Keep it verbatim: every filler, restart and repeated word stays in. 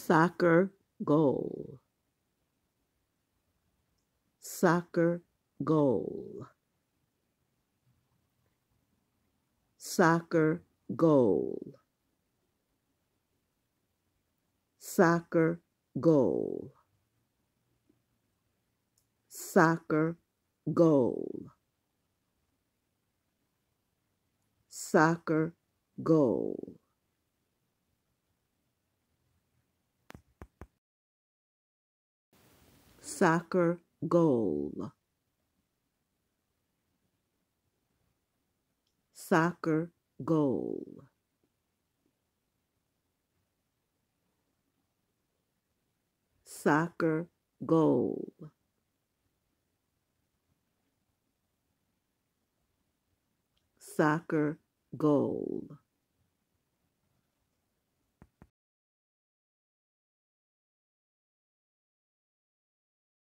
soccer goal, soccer goal, soccer goal, soccer goal, soccer goal, soccer goal. Soccer goal, soccer goal, soccer goal, soccer goal.